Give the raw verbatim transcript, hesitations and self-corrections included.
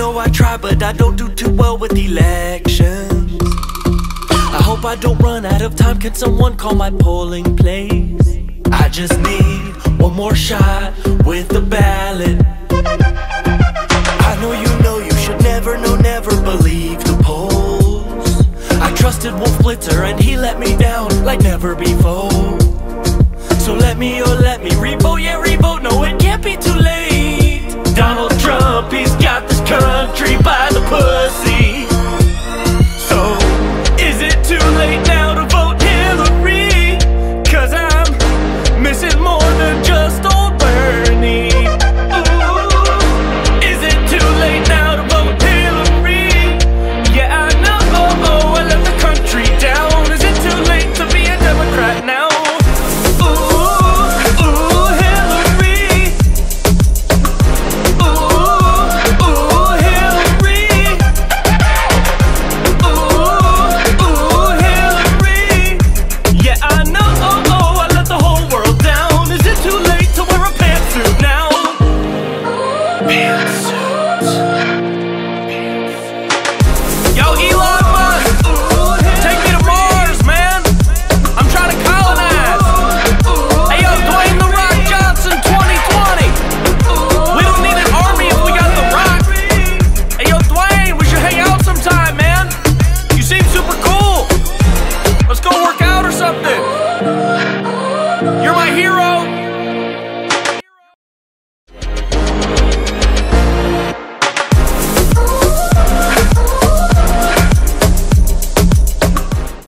know I try, but I don't do too well with elections. I hope I don't run out of time. Can someone call my polling place? I just need one more shot with the ballot. I know you know you should never, no, never believe the polls. I trusted Wolf Blitzer and he let me down like never before. So let me, oh let me revote, yeah,